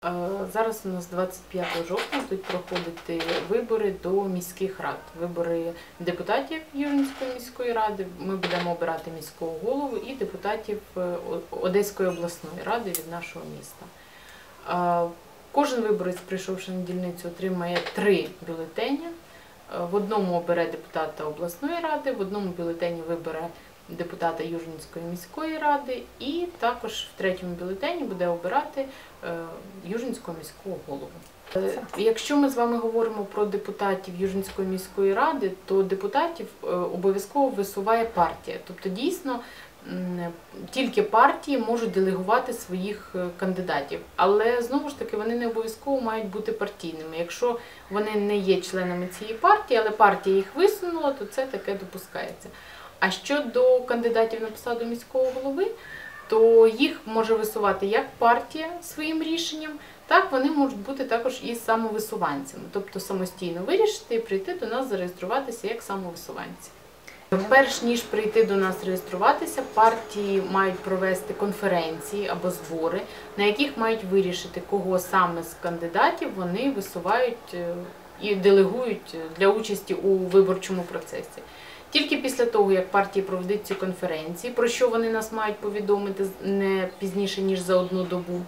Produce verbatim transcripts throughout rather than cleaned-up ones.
Зараз у нас двадцять п'ятого жовтня будуть проходити вибори до міських рад, вибори депутатів Южницької міської ради. Ми будемо обирати міського голову і депутатів Одеської обласної ради від нашого міста. Кожен виборець, прийшовши на дільницю, отримає три бюлетені. В одному обере депутата обласної ради, в одному бюлетені вибере депутата Южницької міської ради і також в третьому бюлетені буде обирати Южницького міського голову. Якщо ми з вами говоримо про депутатів Южницької міської ради, то депутатів обов'язково висуває партія. Тобто дійсно тільки партії можуть делегувати своїх кандидатів. Але знову ж таки вони не обов'язково мають бути партійними. Якщо вони не є членами цієї партії, але партія їх висунула, то це таке допускається. А щодо кандидатів на посаду міського голови, то їх може висувати як партія своїм рішенням, так вони можуть бути також і самовисуванцями. Тобто самостійно вирішити і прийти до нас зареєструватися як самовисуванці. Перш ніж прийти до нас реєструватися, партії мають провести конференції або збори, на яких мають вирішити, кого саме з кандидатів вони висувають і делегують для участі у виборчому процесі. Тільки після того, як партії проведуть ці конференції, про що вони нас мають повідомити не пізніше, ніж за одну добу,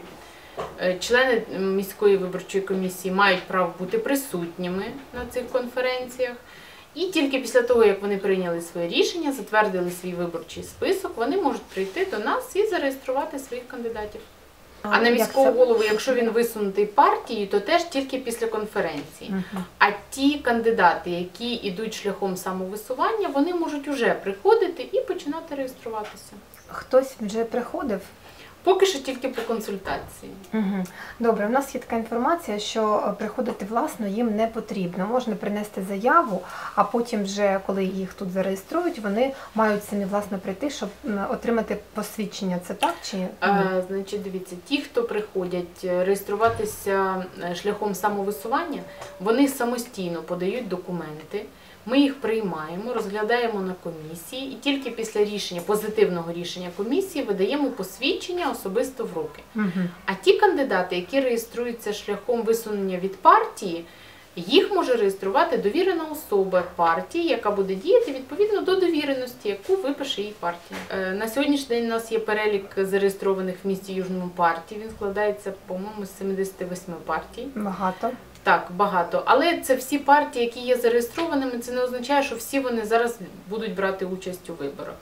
члени міської виборчої комісії мають право бути присутніми на цих конференціях. І тільки після того, як вони прийняли своє рішення, затвердили свій виборчий список, вони можуть прийти до нас і зареєструвати своїх кандидатів. А на міського голову, якщо він висунутий партією, то теж тільки після конференції. Uh-huh. А ті кандидати, які йдуть шляхом самовисування, вони можуть вже приходити і починати реєструватися. Хтось вже приходив? Поки що тільки по консультації. Угу. Добре, у нас є така інформація, що приходити власно їм не потрібно. Можна принести заяву, а потім вже, коли їх тут зареєструють, вони мають самі власно прийти, щоб отримати посвідчення. Це так чи ні? А, значить, дивіться, ті, хто приходять реєструватися шляхом самовисування, вони самостійно подають документи. Ми їх приймаємо, розглядаємо на комісії і тільки після рішення, позитивного рішення комісії видаємо посвідчення особисто в руки. Угу. А ті кандидати, які реєструються шляхом висунення від партії, їх може реєструвати довірена особа партії, яка буде діяти відповідно до довіреності, яку випише їй партія. На сьогоднішній день у нас є перелік зареєстрованих в місті Южному партій. Він складається, по-моєму, з сімдесят восьми партій. Багато. Так, багато. Але це всі партії, які є зареєстрованими, це не означає, що всі вони зараз будуть брати участь у виборах.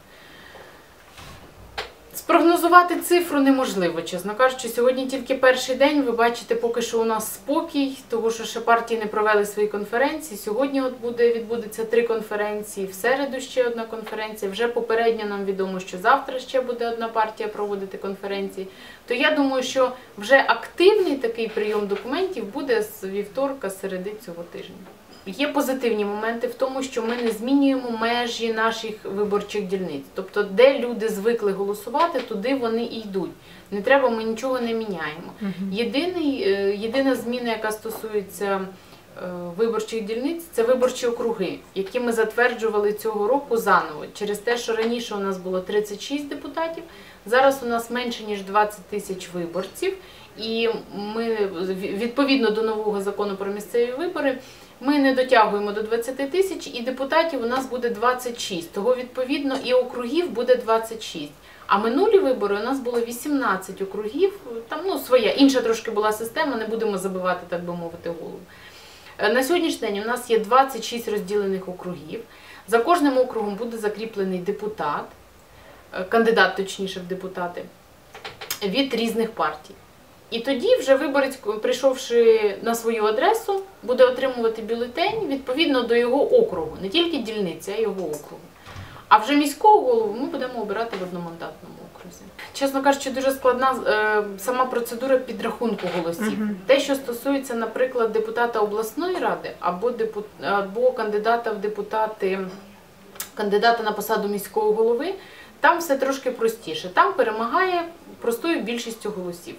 Спрогнозувати цифру неможливо, чесно кажучи. Сьогодні тільки перший день, ви бачите, поки що у нас спокій, тому що ще партії не провели свої конференції. Сьогодні от буде, відбудеться три конференції, в середу ще одна конференція. Вже попередньо нам відомо, що завтра ще буде одна партія проводити конференції. То я думаю, що вже активний такий прийом документів буде з вівторка, середи цього тижня. Є позитивні моменти в тому, що ми не змінюємо межі наших виборчих дільниць. Тобто, де люди звикли голосувати, туди вони і йдуть. Не треба, ми нічого не міняємо. Угу. Єдиний, єдина зміна, яка стосується виборчих дільниць, це виборчі округи, які ми затверджували цього року заново. Через те, що раніше у нас було тридцять шість депутатів, зараз у нас менше, ніж двадцять тисяч виборців. І ми, відповідно до нового закону про місцеві вибори, ми не дотягуємо до двадцяти тисяч, і депутатів у нас буде двадцять шість. Того, відповідно, і округів буде двадцять шість. А минулі вибори у нас було вісімнадцять округів, там, ну, своя, інша трошки була система, не будемо забивати, так би мовити, голову. На сьогоднішній день у нас є двадцять шість розділених округів. За кожним округом буде закріплений депутат, кандидат, точніше, в депутати, від різних партій. І тоді вже виборець, прийшовши на свою адресу, буде отримувати бюлетень відповідно до його округу. Не тільки дільниці, а його округу. А вже міського голову ми будемо обирати в одномандатному окрузі. Чесно кажучи, дуже складна е, сама процедура підрахунку голосів. Uh-huh. Те, що стосується, наприклад, депутата обласної ради або, депут... або кандидата в депутати, кандидата на посаду міського голови, там все трошки простіше. Там перемагає простою більшістю голосів.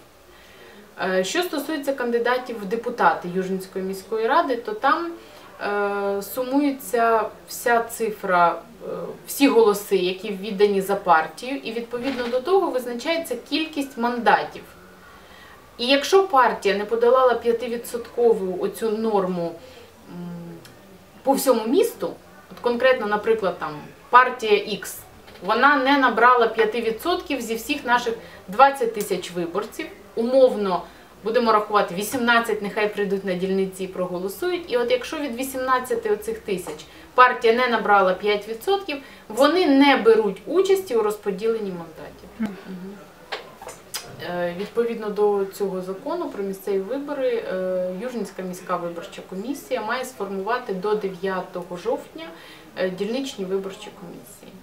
Що стосується кандидатів в депутати Южницької міської ради, то там е, сумується вся цифра, е, всі голоси, які віддані за партію, і відповідно до того визначається кількість мандатів. І якщо партія не подолала п'ятивідсоткову оцю норму по всьому місту, от конкретно, наприклад, там партія Х, вона не набрала п'ять відсотків зі всіх наших двадцять тисяч виборців, умовно будемо рахувати вісімнадцять, нехай прийдуть на дільниці і проголосують. І от якщо від вісімнадцяти оцих тисяч партія не набрала п'ять відсотків, вони не беруть участі у розподіленні мандатів. Відповідно до цього закону про місцеві вибори, Южненська міська виборча комісія має сформувати до дев'ятого жовтня дільничні виборчі комісії.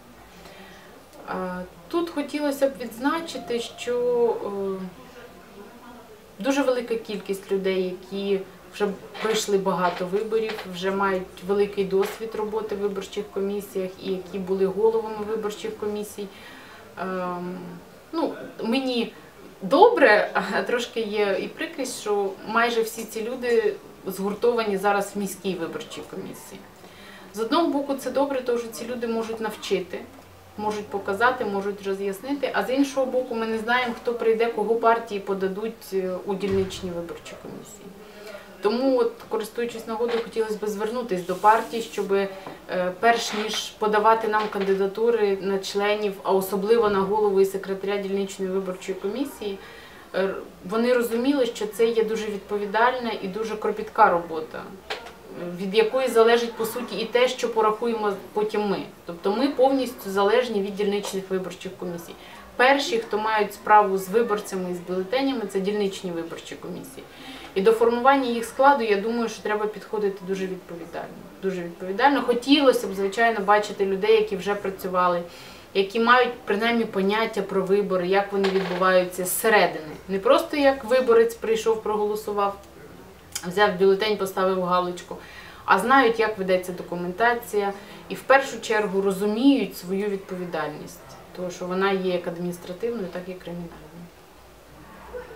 Тут хотілося б відзначити, що дуже велика кількість людей, які вже пройшли багато виборів, вже мають великий досвід роботи в виборчих комісіях і які були головами виборчих комісій. Ну, мені добре, а трошки є і прикрість, що майже всі ці люди згуртовані зараз в міській виборчій комісії. З одного боку це добре, тому що ці люди можуть навчити, можуть показати, можуть роз'яснити, а з іншого боку ми не знаємо, хто прийде, кого партії подадуть у дільничні виборчі комісії. Тому, от, користуючись нагодою, хотілося б звернутися до партій, щоб е, перш ніж подавати нам кандидатури на членів, а особливо на голову і секретаря дільничної виборчої комісії, е, вони розуміли, що це є дуже відповідальна і дуже кропітка робота, від якої залежить, по суті, і те, що порахуємо потім ми. Тобто ми повністю залежні від дільничних виборчих комісій. Перші, хто мають справу з виборцями і з бюлетенями, це дільничні виборчі комісії. І до формування їх складу, я думаю, що треба підходити дуже відповідально. Дуже відповідально. Хотілося б, звичайно, бачити людей, які вже працювали, які мають, принаймні, поняття про вибори, як вони відбуваються зсередини. Не просто як виборець прийшов, проголосував, взяв бюлетень, поставив галочку, а знають, як ведеться документація і в першу чергу розуміють свою відповідальність, тому що вона є як адміністративною, так і кримінальною.